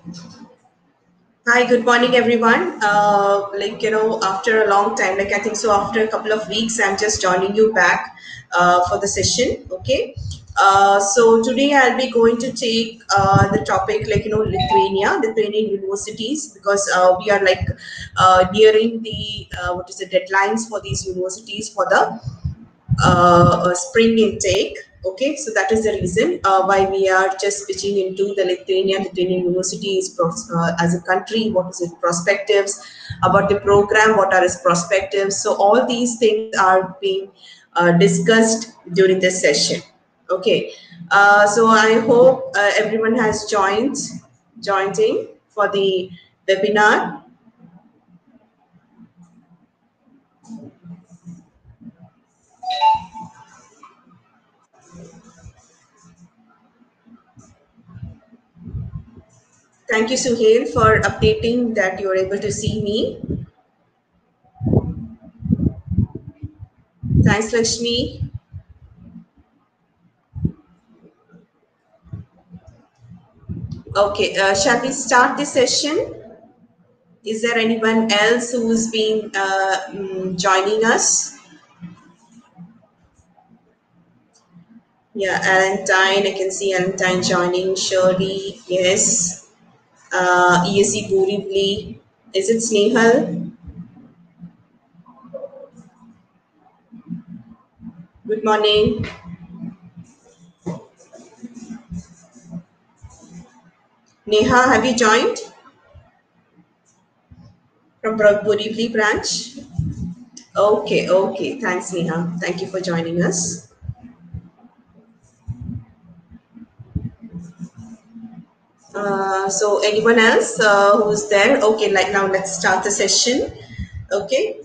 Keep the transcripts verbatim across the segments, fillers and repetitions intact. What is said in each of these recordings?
Hi, good morning, everyone. Uh, like, you know, after a long time, like I think so, after a couple of weeks, I'm just joining you back uh, for the session. Okay. Uh, so today I'll be going to take uh, the topic like, you know, Lithuania, Lithuanian universities, because uh, we are like uh, nearing the, uh, what is the deadlines for these universities for the uh, a spring intake. Okay, so that is the reason uh, why we are just pitching into the Lithuania. Lithuanian University is pros- uh, as a country, what is its perspectives about the program, what are its perspectives. So all these things are being uh, discussed during this session. Okay, uh, so I hope uh, everyone has joined, joined in for the webinar. Thank you, Suhail, for updating that you're able to see me. Thanks, Lakshmi. Okay, uh, shall we start the session? Is there anyone else who's been uh, mm, joining us? Yeah, Valentine, I can see Valentine joining. Shirley, yes. Uh, E S C Borivli. Is it Snehal? Good morning. Neha, have you joined from Bro- Borivli branch? Okay, okay. Thanks, Neha. Thank you for joining us. Uh, so, anyone else uh, who's there? Okay, like now let's start the session. Okay.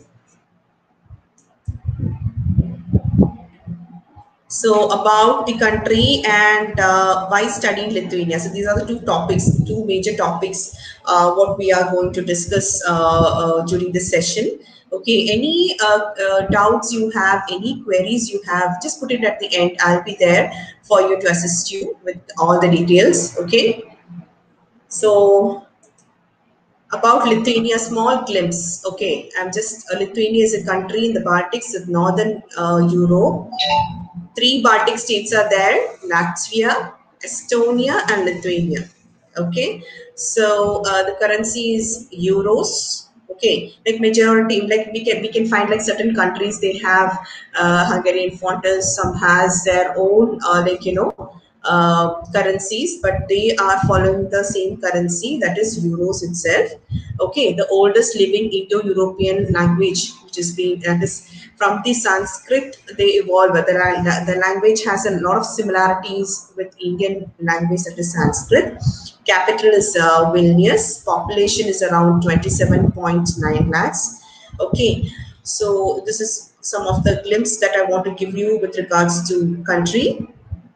So about the country and uh, why studying Lithuania. So these are the two topics, two major topics, uh, what we are going to discuss uh, uh, during this session. Okay, any uh, uh, doubts you have, any queries you have, just put it at the end. I'll be there for you to assist you with all the details. Okay, so about Lithuania, small glimpse. Okay, I'm just uh, Lithuania is a country in the Baltics of northern uh, Europe. Three Baltic states are there: Latvia, Estonia, and Lithuania. Okay, so uh, the currency is euros. Okay, like majority, like we can we can find like certain countries they have uh, Hungarian forints, some has their own uh, like you know uh, currencies, but they are following the same currency, that is euros itself. Okay, the oldest living Indo-European language, which is being that is from the Sanskrit, they evolved. The, la- the language has a lot of similarities with Indian language, that is Sanskrit. Capital is uh, Vilnius. Population is around twenty-seven point nine lakhs. Okay, so this is some of the glimpse that I want to give you with regards to country.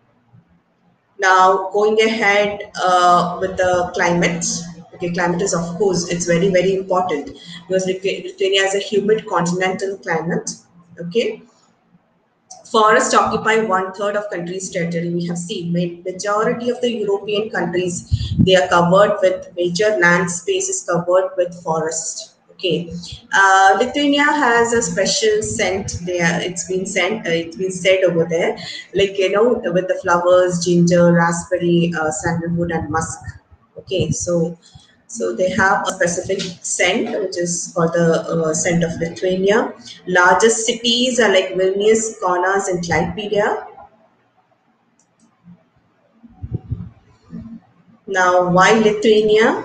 Now, going ahead uh, with the climate. Okay, climate is of course it's very very important because Lithu- Lithuania has a humid continental climate. Okay, forests occupy one third of country's territory. We have seen ma- majority of the European countries they are covered with major land spaces covered with forest. Okay, uh, Lithuania has a special scent. There, it's been sent. Uh, it's been said over there, like you know, with the flowers, ginger, raspberry, uh, sandalwood, and musk. Okay, so so they have a specific scent, which is called the uh, scent of Lithuania. Largest cities are like Vilnius, Kaunas, and Klaipėda. Now, why Lithuania?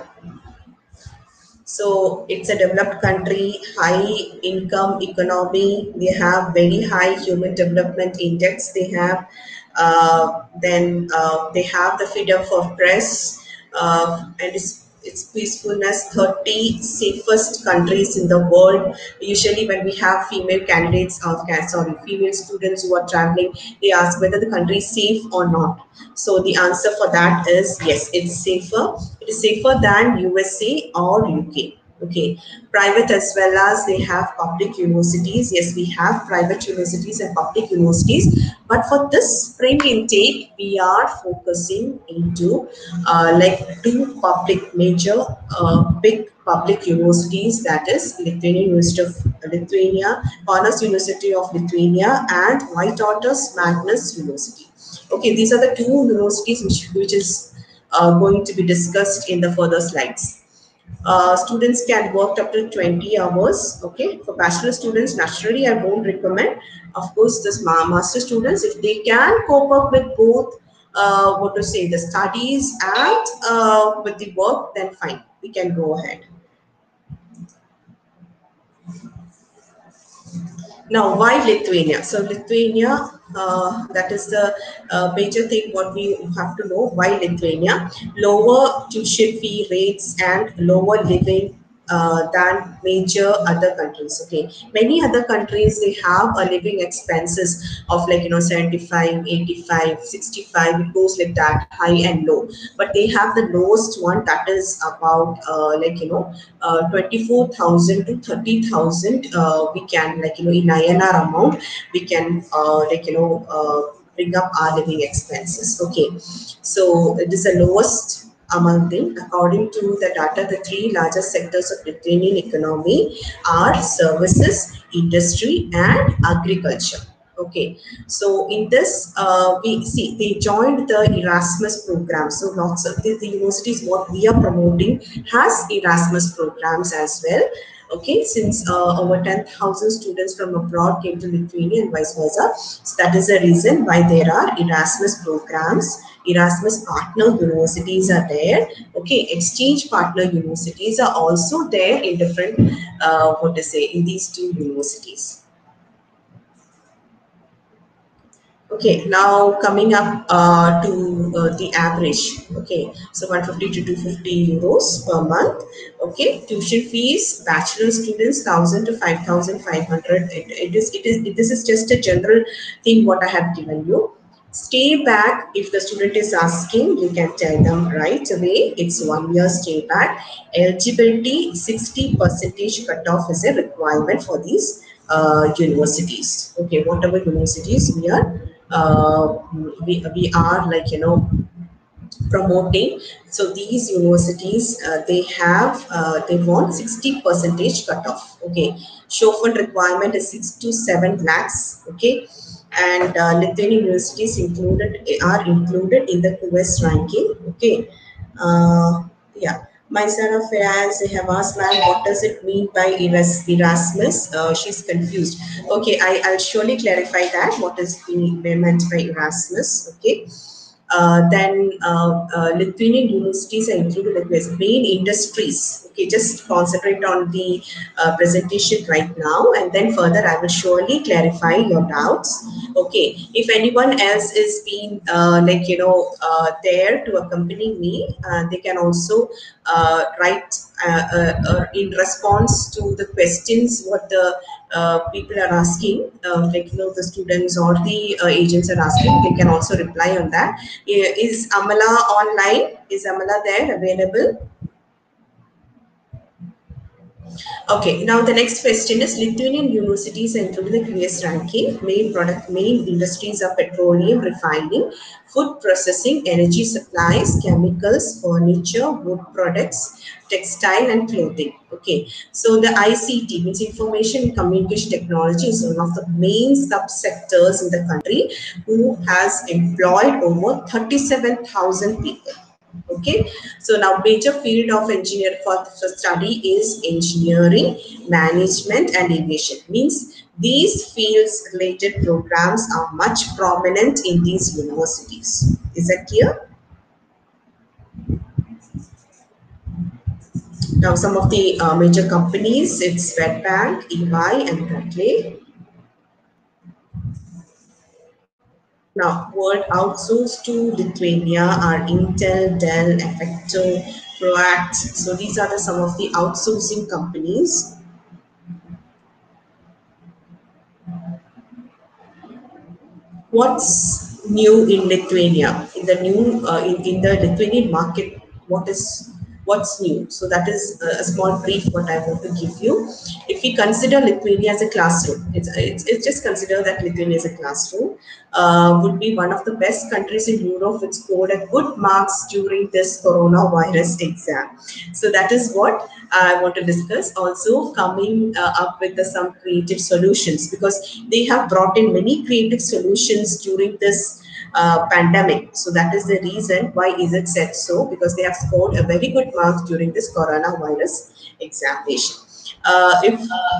So it's a developed country, high income economy. They have very high human development index. They have uh, then uh, they have the freedom for press uh, and it's, it's peacefulness. thirty safest countries in the world. Usually, when we have female candidates or sorry female students who are traveling, they ask whether the country is safe or not. So the answer for that is yes, it's safer. It is safer than U S A or U K. Okay, private as well as they have public universities. Yes, we have private universities and public universities, but for this spring intake, we are focusing into uh, like two public major uh, big public universities, that is Lithuanian University of Lithuania, Kaunas University of Lithuania, and Vytautas Magnus University. Okay, these are the two universities which, which is uh, going to be discussed in the further slides. Uh, students can work up to twenty hours. Okay, for bachelor students, naturally, I won't recommend. Of course, this ma- master students, if they can cope up with both, uh, what to say, the studies and uh, with the work, then fine, we can go ahead. Now, why Lithuania? So, Lithuania, uh, that is the uh, major thing what we have to know. Why Lithuania? Lower tuition fee rates and lower living uh, than major other countries. Okay, many other countries they have a living expenses of like you know seventy-five, eighty-five, sixty-five. It goes like that, high and low. But they have the lowest one, that is about uh, like you know uh, twenty-four thousand to thirty thousand. Uh, we can like you know in I N R amount we can uh, like you know uh, bring up our living expenses. Okay, so it is the lowest among them. According to the data, the three largest sectors of Lithuanian economy are services, industry, and agriculture. Okay, so in this, uh, we see they joined the Erasmus program. So lots of the, the universities what we are promoting has Erasmus programs as well. Okay, since uh, over ten thousand students from abroad came to Lithuania and vice versa. So that is the reason why there are Erasmus programs. Erasmus partner universities are there. Okay, exchange partner universities are also there in different, uh, what to say, in these two universities. Okay, now coming up uh, to uh, the average. Okay, so one hundred fifty to two hundred fifty euros per month. Okay, tuition fees, bachelor students one thousand to five thousand five hundred. It, it is, it is, it, this is just a general thing what I have given you. Stay back, if the student is asking, you can tell them right away. It's one year stay back. Eligibility sixty percentage cutoff is a requirement for these uh, universities. Okay, whatever universities we are uh, we, we are like you know promoting. So these universities uh, they have uh, they want sixty percentage cutoff. Okay, show fund requirement is six to seven lakhs. Okay, and uh, Lithuanian universities included are included in the Quest ranking. Okay, uh, yeah. My son of Firaz, they have asked, ma'am, what does it mean by Eras- Erasmus? Uh, she's confused. Okay, I, I'll surely clarify that. What is being meant by Erasmus? Okay. Uh, then uh, uh, Lithuanian universities are included like this. Main industries. Okay, just concentrate on the uh, presentation right now, and then further I will surely clarify your doubts. Okay, if anyone else is being uh, like you know uh, there to accompany me, uh, they can also uh, write uh, uh, uh, in response to the questions what the uh, people are asking, uh, like you know the students or the uh, agents are asking. They can also reply on that. Is Amala online? Is Amala there available? Okay, now the next question is Lithuanian universities are included in the Q S ranking. Main product, main industries are petroleum, refining, food processing, energy supplies, chemicals, furniture, wood products, textile, and clothing. Okay, so the I C T means information and communication technology is one of the main subsectors in the country who has employed over thirty-seven thousand people. Okay, so now major field of engineer for, for study is engineering, management, and aviation. Means these fields related programs are much prominent in these universities. Is that clear? Now some of the uh, major companies, it's Swedbank, E Y, and Berkeley. Now, world outsourced to Lithuania are Intel, Dell, Effecto, Proact. So these are the some of the outsourcing companies. What's new in Lithuania? In the new uh, in, in the Lithuanian market, what is What's new? So that is a, a small brief what I want to give you. If we consider Lithuania as a classroom, it's, it's, it's just consider that Lithuania as a classroom, uh, would be one of the best countries in Europe which scored a good marks during this coronavirus exam. So that is what I want to discuss. Also coming uh, up with the, some creative solutions, because they have brought in many creative solutions during this uh, pandemic. So that is the reason why is it said so, because they have scored a very good marks during this coronavirus examination. Uh, if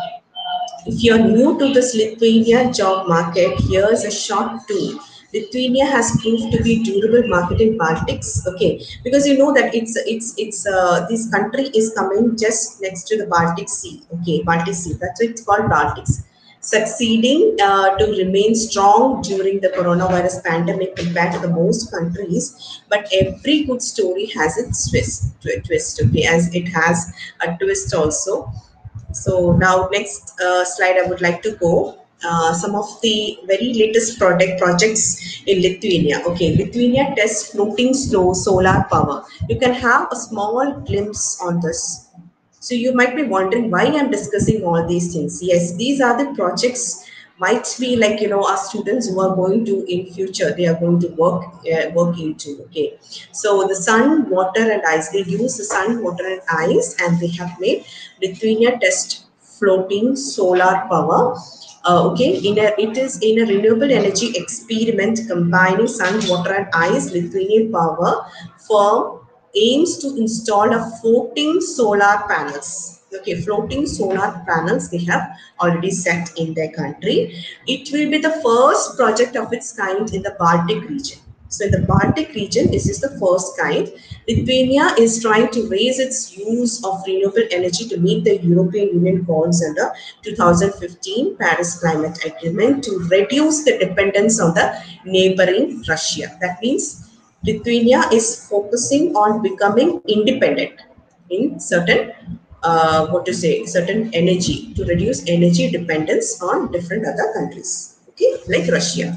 if you're new to this Lithuania job market, here's a short tool. Lithuania has proved to be durable market in Baltics. Okay, because you know that it's it's it's uh, this country is coming just next to the Baltic Sea. Okay, Baltic Sea. That's why it's called Baltics. Succeeding uh, to remain strong during the coronavirus pandemic compared to the most countries, but every good story has its twist. Twist. Okay, as it has a twist also. So now next uh, slide I would like to go. Uh, some of the very latest product projects in Lithuania. Okay, Lithuania tests floating slow solar power. You can have a small glimpse on this. So you might be wondering why I'm discussing all these things. Yes, these are the projects might be like, you know, our students who are going to in future, they are going to work uh, work into. Okay, so the sun, water and ice, they use the sun, water and ice, and they have made Lithuania test floating solar power. Uh, okay, in a, it is in a renewable energy experiment combining sun, water and ice. Lithuanian power firm aims to install a floating solar panels. Okay, floating solar panels they have already set in their country. It will be the first project of its kind in the Baltic region. So in the Baltic region, this is the first kind. Lithuania is trying to raise its use of renewable energy to meet the European Union goals under two thousand fifteen Paris Climate Agreement to reduce the dependence on the neighboring Russia. That means Lithuania is focusing on becoming independent in certain, uh, what to say, certain energy, to reduce energy dependence on different other countries, okay, like Russia.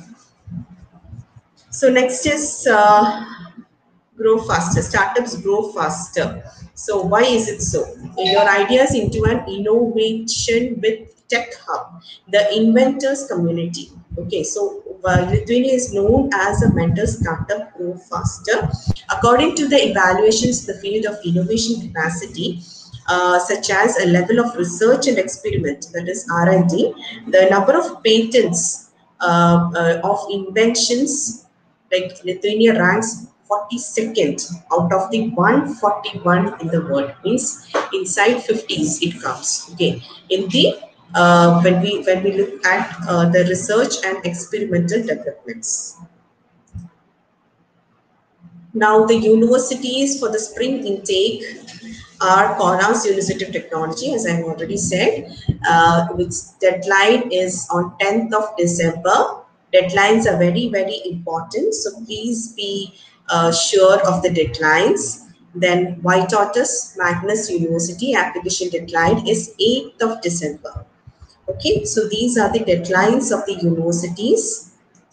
So next is uh, grow faster. Startups grow faster. So why is it so? Your ideas into an innovation with Tech Hub, the inventors community. Okay, so uh, Lithuania is known as a mentor startup grow faster. According to the evaluations in the field of innovation capacity, uh, such as a level of research and experiment, that is R and D, the number of patents uh, uh, of inventions, like Lithuania ranks forty-second out of the one hundred forty-one in the world. Means inside fifties it comes. Okay, in the uh, when we when we look at uh, the research and experimental developments. Now, the universities for the spring intake are Kaunas University of Technology, as I've already said, uh, which deadline is on tenth of December. Deadlines are very, very important, so please be uh, sure of the deadlines. Then White Tortoise Magnus University application deadline is eighth of December. Okay, so these are the deadlines of the universities.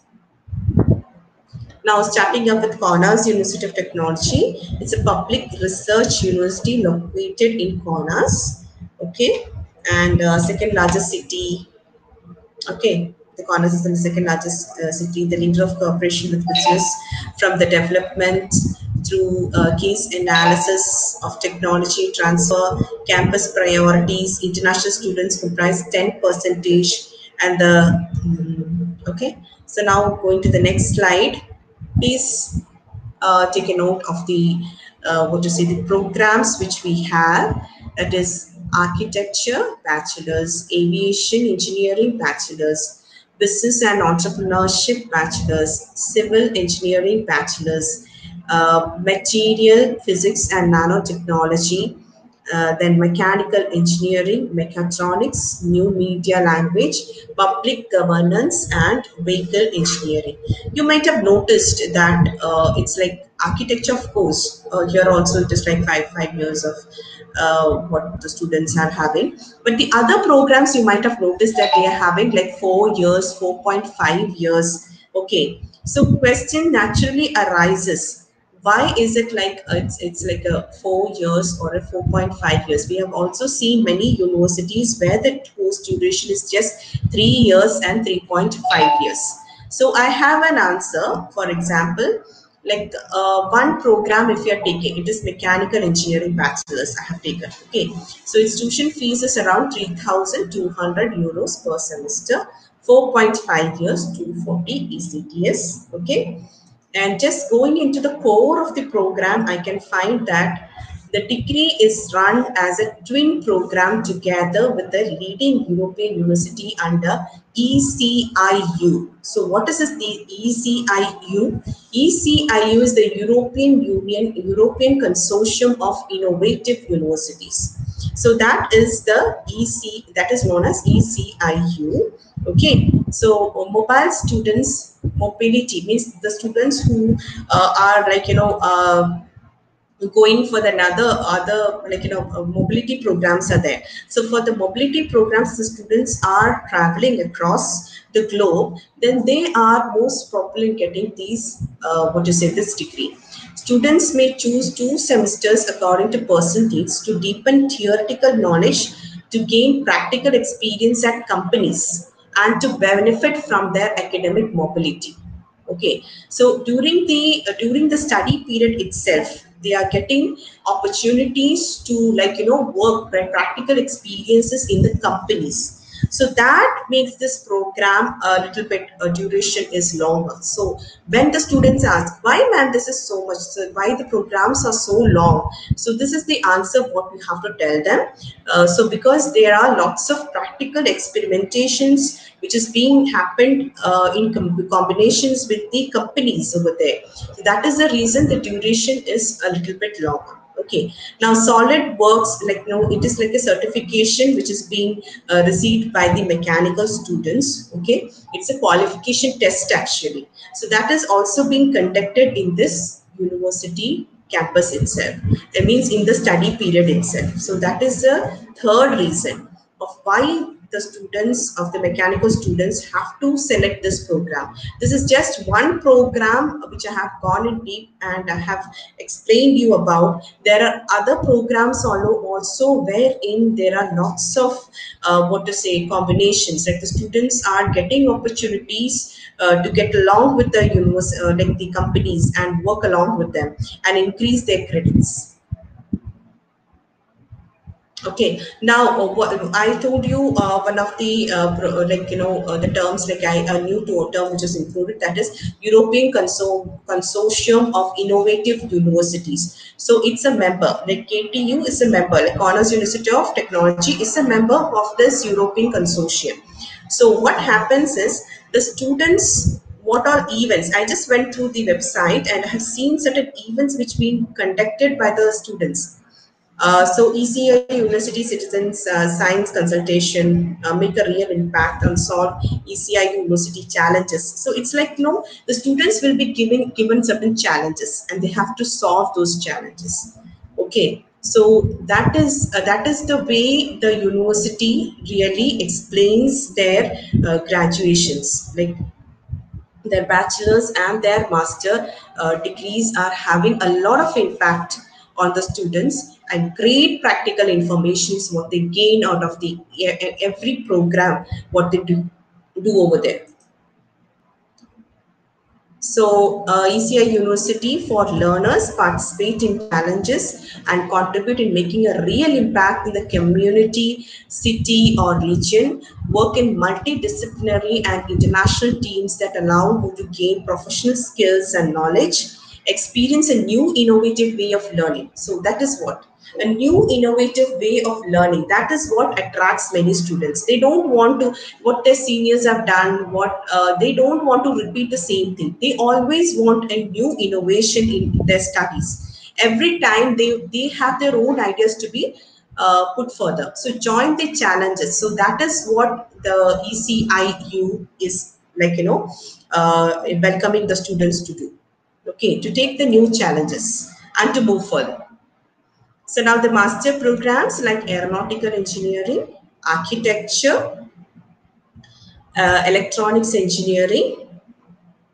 Now, starting up with Kaunas University of Technology, it's a public research university located in Kaunas, okay, and uh, second largest city, okay. The Kaunas is the second largest uh, city, the leader of cooperation with business from the development through uh, case analysis of technology transfer, campus priorities, international students comprise ten percentage, and the, mm, okay. So now going to the next slide. Please uh, take a note of the uh, what to say the programs which we have. That is architecture bachelor's, aviation engineering bachelor's, business and entrepreneurship bachelor's, civil engineering bachelor's, uh, material physics and nanotechnology, uh, then mechanical engineering, mechatronics, new media language, public governance, and vehicle engineering. You might have noticed that uh, it's like architecture, of course. Uh, here also it is like five five years of uh, what the students are having. But the other programs you might have noticed that they are having like four years, four point five years. Okay, so question naturally arises: why is it like uh, it's, it's like a four years or a four point five years? We have also seen many universities where the course duration is just three years and three point five years. So I have an answer. For example, like uh, one program, if you are taking, it is mechanical engineering bachelor's I have taken. Okay, so its tuition fees is around three thousand two hundred euros per semester, four point five years, two hundred forty E C T S. Okay, and just going into the core of the program, I can find that the degree is run as a twin program together with the leading European university under E C I U. So what is this, the E C I U? E C I U is the European Union, European Consortium of Innovative Universities. So that is the E C, that is known as E C I U. Okay, so uh, mobile students, mobility means the students who uh, are like, you know, uh, going for another other like, you know, uh, mobility programs are there. So for the mobility programs, the students are traveling across the globe, then they are most probably getting these uh, what to say, this degree. Students may choose two semesters according to personal needs to deepen theoretical knowledge, to gain practical experience at companies, and to benefit from their academic mobility. Okay, so during the uh, during the study period itself, they are getting opportunities to, like, you know, work, right, practical experiences in the companies. So that makes this program a little bit uh, duration is longer. So when the students ask, why ma'am this is so much, so why the programs are so long, so this is the answer what we have to tell them. Uh, so because there are lots of practical experimentations which is being happened uh, in com- combinations with the companies over there. So that is the reason the duration is a little bit longer. Okay, now solid works, like, you know, it is like a certification which is being uh, received by the mechanical students. Okay, it's a qualification test actually. So that is also being conducted in this university campus itself. That means in the study period itself. So that is the third reason of why the students of the mechanical students have to select this program. This is just one program which I have gone in deep and I have explained you about. There are other programs also wherein there are lots of uh, what to say, combinations. Like the students are getting opportunities uh, to get along with the universe, uh, like the companies, and work along with them and increase their credits. Okay, now uh, what I told you, uh, one of the uh, pro- uh, like, you know, uh, the terms, like I a new to- term which is included, that is European Consor- Consortium of Innovative Universities. So it's a member, like K T U is a member, like Kaunas University of Technology is a member of this European Consortium. So what happens is the students, what are events? I just went through the website and have seen certain events which been conducted by the students. Uh, so E C I University Citizens uh, Science Consultation, uh, make a real impact and solve E C I University challenges. So it's like, you know, the students will be given given certain challenges and they have to solve those challenges. Okay, so that is uh, that is the way the university really explains their uh, graduations. Like their bachelor's and their master uh, degrees are having a lot of impact on the students, and great practical information is what they gain out of the e- e- every program what they do do over there. So, uh, E C I University for learners participate in challenges and contribute in making a real impact in the community, city, or region. Work in multidisciplinary and international teams that allow you to gain professional skills and knowledge, experience a new innovative way of learning. So, that is what a new innovative way of learning, that is what attracts many students. They don't want to what their seniors have done, what uh, they don't want to repeat the same thing. They always want a new innovation in their studies. Every time they they have their own ideas to be uh, put further. So join the challenges. So that is what the E C I U is, like, you know, uh, welcoming the students to do. Okay, to take the new challenges and to move further. So now the master programs like aeronautical engineering, architecture, uh, electronics engineering,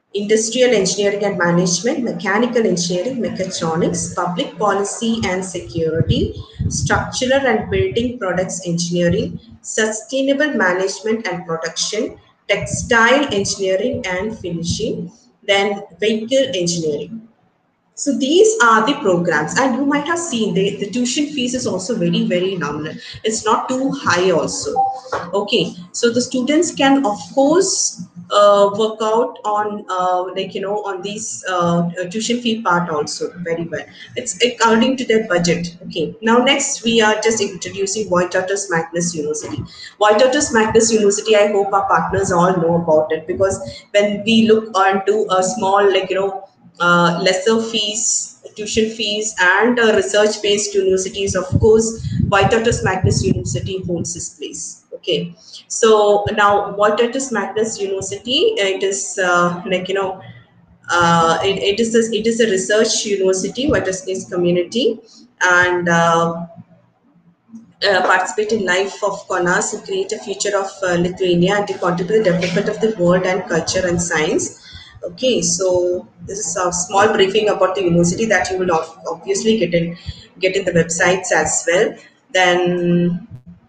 industrial engineering and management, mechanical engineering, mechatronics, public policy and security, structural and building products engineering, sustainable management and production, textile engineering and finishing, then vehicle engineering. So these are the programs, and you might have seen the, the tuition fees is also very, very nominal. It's not too high also. Okay, so the students can of course uh, work out on uh, like you know on these uh, uh, tuition fee part also very well. It's according to their budget. Okay, now next we are just introducing Witotus Magnus University. Witotus Magnus University, I hope our partners all know about it, because when we look onto a small like you know uh, lesser fees, tuition fees, and uh, research based universities, of course, Vitatus Magnus University holds this place. Okay, so now Vitatus Magnus University, it is uh, like you know. Uh, it, it is a, it is a research university, Vitus is community, and uh, uh, participate in life of Kaunas and create a future of uh, Lithuania and to contribute to the development of the world and culture and science. Okay, so this is a small briefing about the university that you will ob- obviously get in get in the websites as well. Then,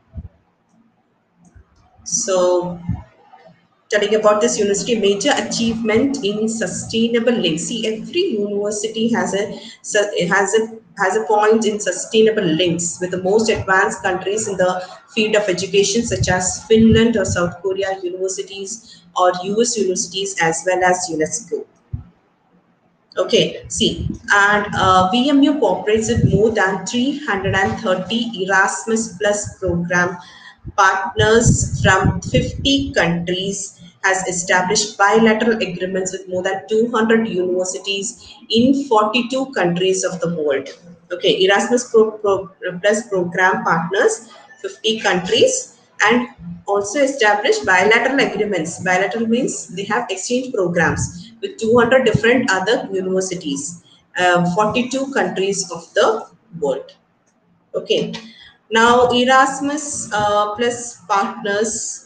so telling about this university major achievement in sustainable links. See, every university has a su- has a has a point in sustainable links with the most advanced countries in the field of education, such as Finland or South Korea universities or U S universities, as well as UNESCO. Okay, see, and uh, V M U cooperates with more than three hundred thirty Erasmus Plus program partners from fifty countries, has established bilateral agreements with more than two hundred universities in forty-two countries of the world. Okay, Erasmus Pro, Pro, Plus program partners, fifty countries, and also established bilateral agreements. Bilateral means they have exchange programs with two hundred different other universities, um, forty-two countries of the world. Okay. Now, Erasmus uh, plus partners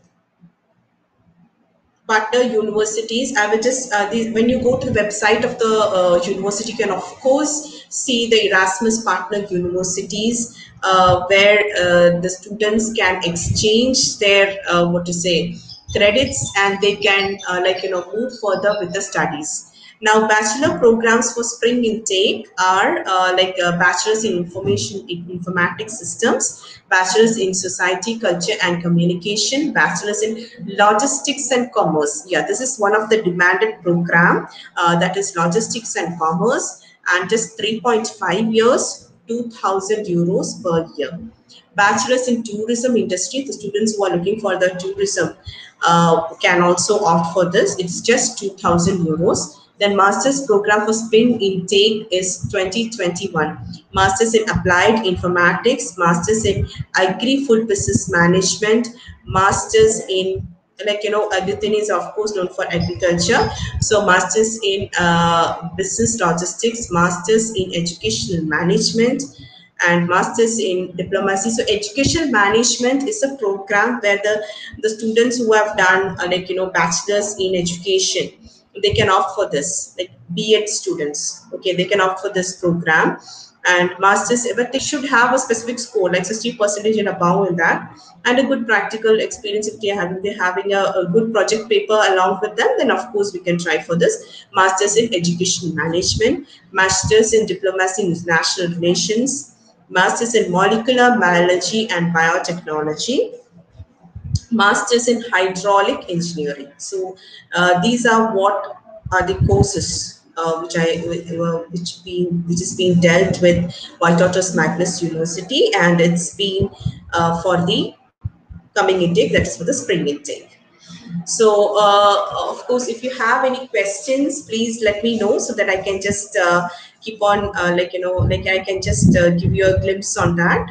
partner universities. I will just uh, the, when you go to the website of the uh, university, you can of course see the Erasmus partner universities, uh, where uh, the students can exchange their uh, what to say credits, and they can uh, like you know move further with the studies. Now, bachelor programs for spring intake are uh, like uh, bachelor's in information in informatics systems, bachelor's in society, culture and communication, bachelor's in logistics and commerce. Yeah, this is one of the demanded program, uh, that is logistics and commerce, and just three point five years, two thousand euros per year. Bachelor's in tourism industry, the students who are looking for the tourism uh, can also opt for this. It's just two thousand euros. Then master's program for spring intake is twenty twenty-one. Master's in applied informatics, master's in agri-food business management, master's in like you know Adityan is of course known for agriculture, so masters in uh, business logistics, masters in educational management, and masters in diplomacy. So educational management is a program where the the students who have done uh, like you know bachelors in education, they can opt for this, like B Ed students. Okay, they can opt for this program. And masters, but they should have a specific score like sixty percentage and above in that, and a good practical experience. If they're having, they're having a, a good project paper along with them, then of course we can try for this. Masters in education management, masters in diplomacy and international relations, masters in molecular biology and biotechnology, masters in hydraulic engineering. So uh, these are what are the courses uh, which I uh, which being which is being dealt with by Doctor Magnus University, and it's been uh, for the coming intake, that is for the spring intake. So uh, of course, if you have any questions, please let me know so that I can just uh, keep on uh, like you know like I can just uh, give you a glimpse on that.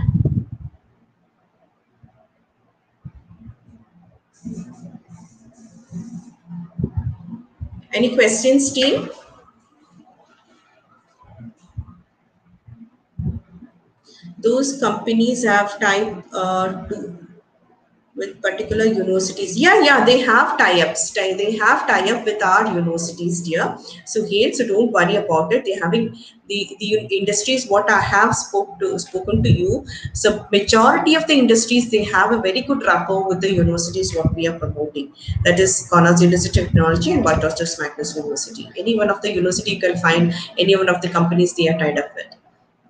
Any questions, team? Those companies have time uh, to with particular universities. Yeah, yeah, they have tie-ups. Tie- They have tie-up with our universities, dear. So here, so don't worry about it. They're having the the industries what I have spoke to spoken to you. So majority of the industries, they have a very good rapport with the universities what we are promoting. That is Cornell's University of Technology and White House Magnus University. Any one of the university you can find any one of the companies they are tied up with.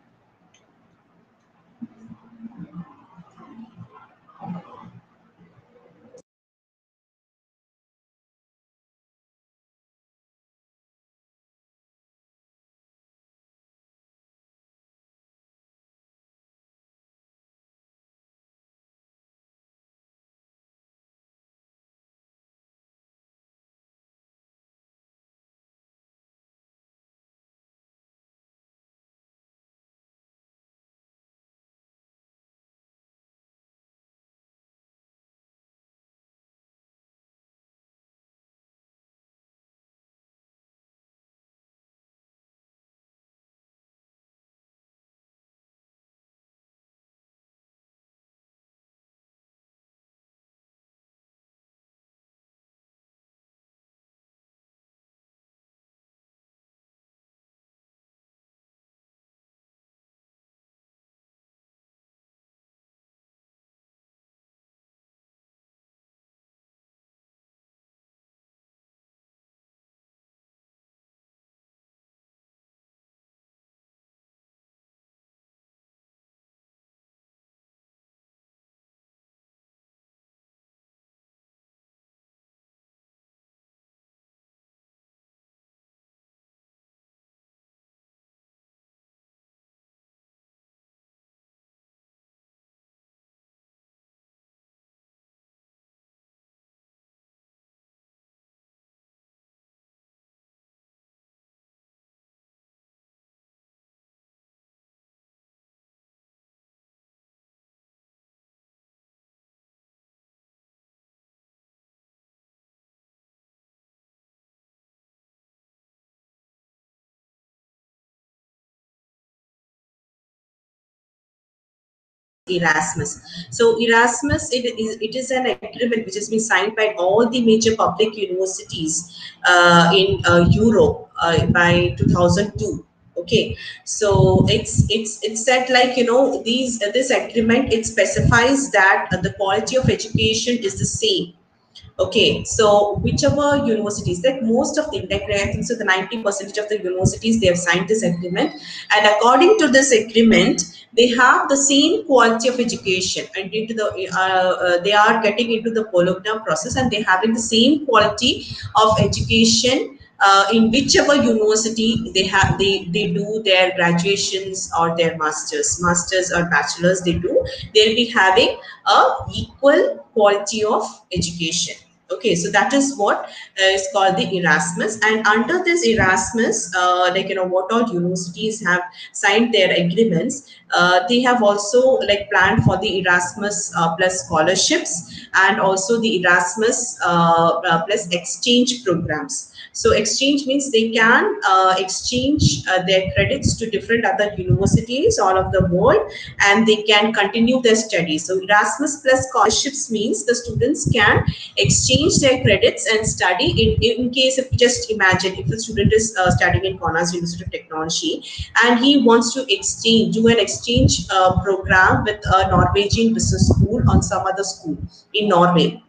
Erasmus. So Erasmus, it is it is an agreement which has been signed by all the major public universities uh, in uh, Europe uh, by two thousand two. Okay, so it's it's it's that, like, you know, these uh, this agreement, it specifies that uh, the quality of education is the same. Okay, so whichever universities, like most of the, like I think so, the ninety percentage of the universities, they have signed this agreement, and according to this agreement, they have the same quality of education, and into the uh, uh, they are getting into the Bologna process, and they having the same quality of education uh, in whichever university they have they they do their graduations or their masters masters or bachelors they do. They'll be having a equal quality of education. Okay, so that is what uh, is called the Erasmus. And under this Erasmus, uh, like, you know, what all universities have signed their agreements, uh, they have also like planned for the Erasmus uh, plus scholarships, and also the Erasmus uh, uh, plus exchange programs. So exchange means they can uh, exchange uh, their credits to different other universities all over the world, and they can continue their studies. So Erasmus plus scholarships means the students can exchange their credits and study. In, in case, if just imagine, if a student is uh, studying in Kaunas University of Technology, and he wants to exchange, do an exchange uh, program with a Norwegian business school on some other school in Norway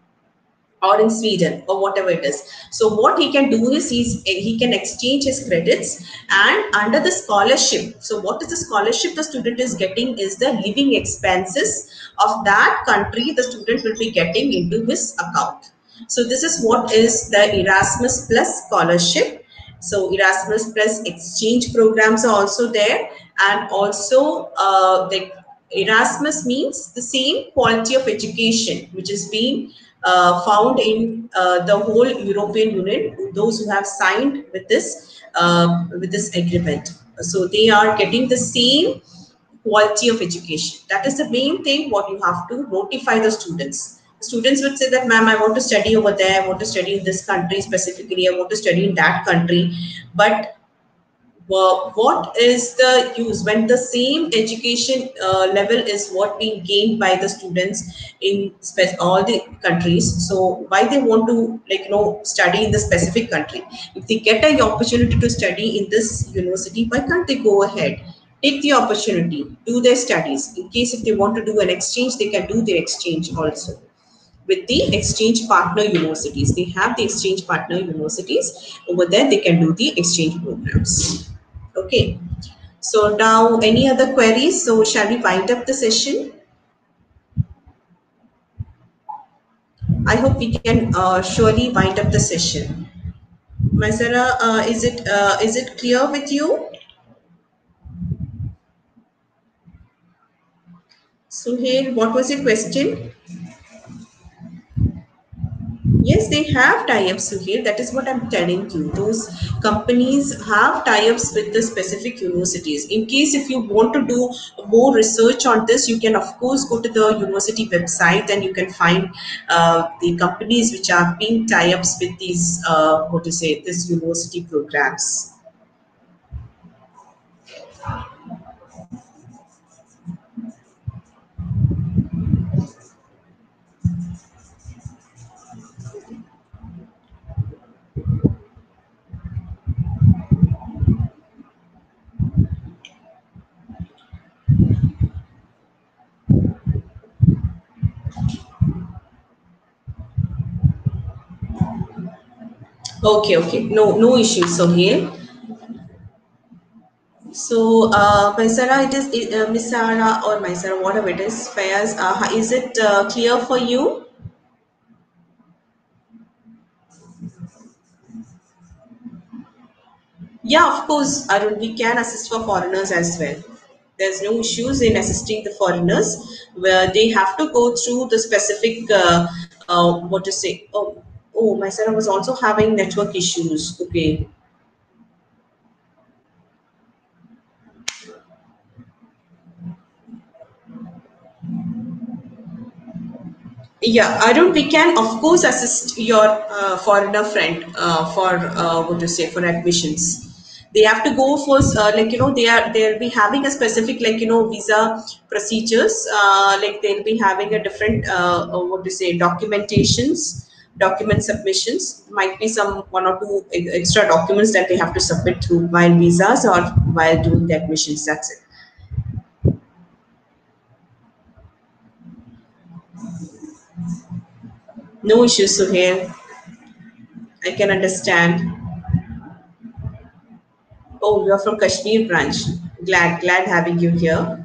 or in Sweden or whatever it is. So what he can do is he's, he can exchange his credits, and under the scholarship. So what is the scholarship the student is getting is the living expenses of that country the student will be getting into his account. So this is what is the Erasmus plus scholarship. So Erasmus plus exchange programs are also there, and also uh, the Erasmus means the same quality of education which is being uh, found in uh, the whole European Union. Those who have signed with this uh, with this agreement, so they are getting the same quality of education. That is the main thing what you have to notify the students. Students would say that, ma'am, I want to study over there, I want to study in this country specifically, I want to study in that country. But Well, what is the use when the same education uh, level is what being gained by the students in spe- all the countries? So why they want to, like, you know, study in the specific country? If they get an opportunity to study in this university, why can't they go ahead, take the opportunity, do their studies? In case if they want to do an exchange, they can do the exchange also with the exchange partner universities. They have the exchange partner universities over there. They can do the exchange programs. Okay. So now, any other queries? So shall we wind up the session? I hope we can uh, surely wind up the session. Maisara, uh, is it uh, is it clear with you? Suhail, what was your question? Yes, they have tie-ups, Suhail. That is what I'm telling you. Those companies have tie-ups with the specific universities. In case if you want to do more research on this, you can of course go to the university website and you can find uh, the companies which are being tie-ups with these uh, what to say this university programs. Okay, okay, no, no issues, Sohail. So, uh, Maisara, it is uh, Miss Sarah or Maisara, whatever it is, Fayaz, uh, is it uh, clear for you? Yeah, of course, Arun, we can assist for foreigners as well. There's no issues in assisting the foreigners where they have to go through the specific, uh, uh, what to say. Oh, oh, my son was also having network issues. Okay. Yeah, Arun, we can of course assist your uh, foreigner friend uh, for uh, what to say for admissions. They have to go for uh, like you know they are they'll be having a specific like you know visa procedures. Uh, like they'll be having a different uh, uh, what to say documentations, document submissions. Might be some one or two e- extra documents that they have to submit through while visas or while doing the admissions. That's it. No issues, Suhail. I can understand. Oh, you're from Kashmir branch. Glad, glad having you here.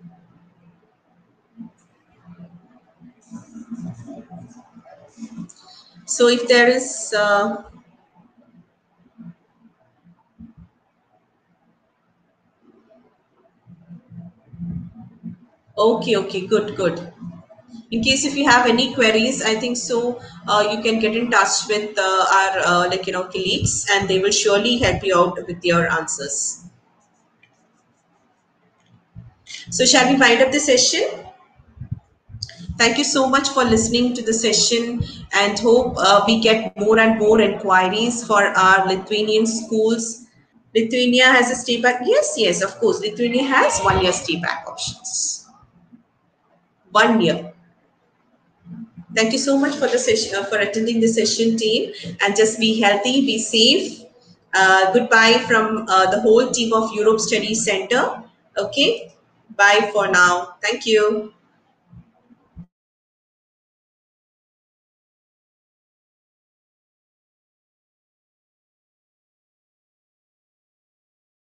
So if there is, uh, okay, okay, good, good. In case if you have any queries, I think so, uh, you can get in touch with uh, our uh, like you know colleagues, and they will surely help you out with your answers. So shall we wind up the session? Thank you so much for listening to the session, and hope uh, we get more and more inquiries for our Lithuanian schools. Lithuania has a stay back. Yes, yes, of course. Lithuania has one year stay back options. One year. Thank you so much for the session, uh, for attending the session, team, and just be healthy, be safe. Uh, goodbye from uh, the whole team of Europe Studies Center. Okay, bye for now. Thank you.